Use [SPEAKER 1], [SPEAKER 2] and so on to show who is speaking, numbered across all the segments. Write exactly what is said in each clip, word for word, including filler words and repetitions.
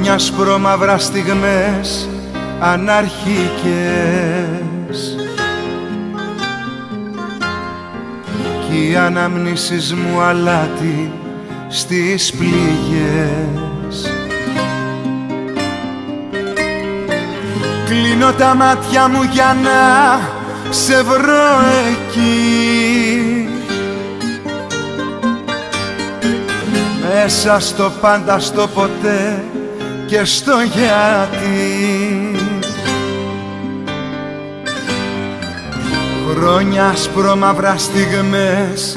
[SPEAKER 1] Χρόνια σπρώμαυρα στιγμές αναρχικές κι οι αναμνήσεις μου αλάτι στις πληγές. Κλείνω τα μάτια μου για να σε βρω εκεί, μέσα στο πάντα, στο ποτέ και στο γιατί. Χρόνια σπρώμαυρα στιγμές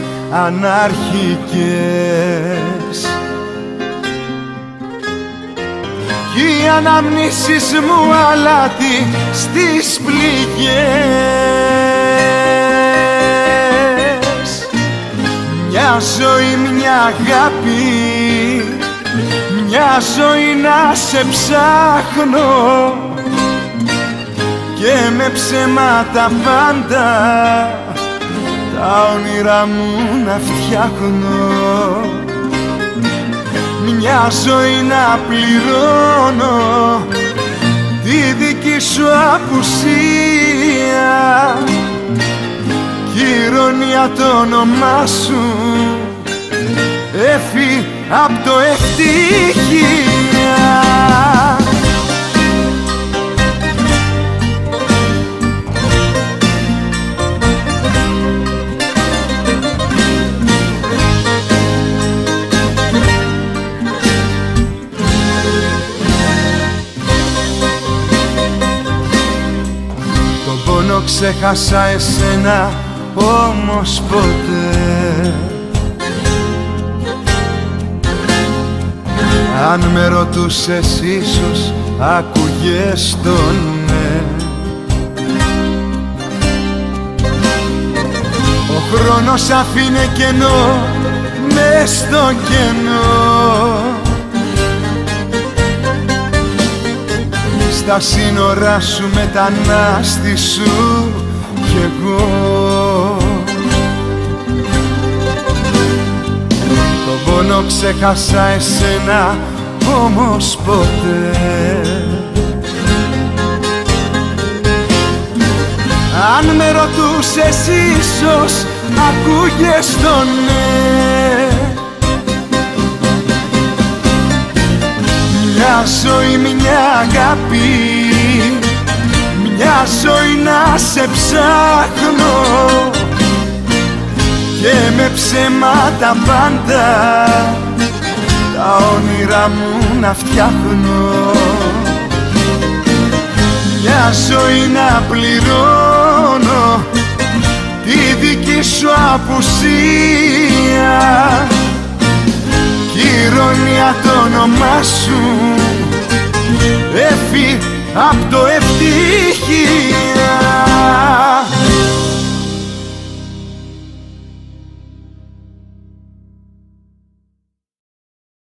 [SPEAKER 1] αναρχικές κι οι αναμνήσεις μου αλάτι στις πληγές. Μια ζωή, μια αγάπη, μια ζωή να σε ψάχνω και με ψέματα πάντα τα όνειρά μου να φτιάχνω. Μια ζωή να πληρώνω τη δική σου απουσία κι η ηρωνία το όνομά σου έφη απ' το ευτυχία. Τον πόνο ξέχασα εσένα όμως ποτέ. Αν με ρωτούσες ίσως άκουγες το ναι. Ο χρόνος αφήνε κενό μες στο κενό, στα σύνορά σου μετανάστη σου κι εγώ. Τον πόνο ξέχασα εσένα όμως ποτέ. Αν με ρωτούσες ίσως ακούγες το ναι. Μια ζωή, μια αγάπη, μια ζωή να σε ψάχνω και με ψέματα πάντα τα όνειρά μου να φτιάχνω. Μια ζωή να πληρώνω τη δική σου απουσία κι η ηρωνία το όνομά σου έφη απ' το ευτυχία.